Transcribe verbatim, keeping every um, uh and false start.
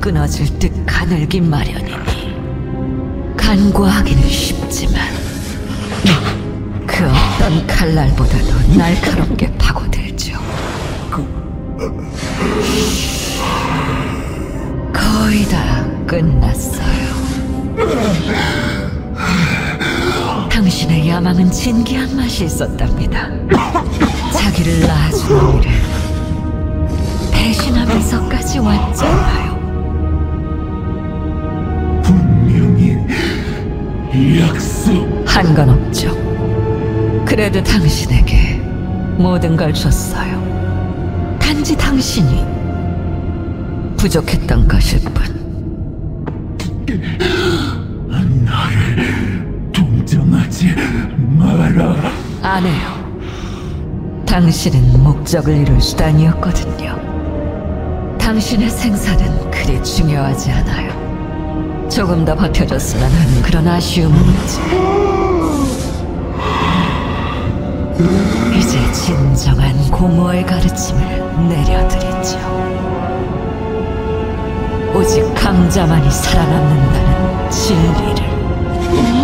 끊어질 듯 가늘긴 마련이니 간과하기는 쉽지만 그 어떤 칼날보다도 날카롭게 파고들죠. 거의 다 끝났어요. 당신의 야망은 진기한 맛이 있었답니다. 자기를 낳아준 이를 배신하면서까지 왔잖아요. 분명히 약속. 한 건 없죠. 그래도 당신에게 모든 걸 줬어요. 단지 당신이 부족했던 것일 뿐. 나를 동정하지 마라. 안 해요. 당신은 목적을 이룰 수단이었거든요. 당신의 생사는 그리 중요하지 않아요. 조금 더 버텨줬으면 하는 그런 아쉬움은 있지. 이제 진정한 공허의 가르침을 내려드리죠. 오직 강자만이 살아남는다는 진리를.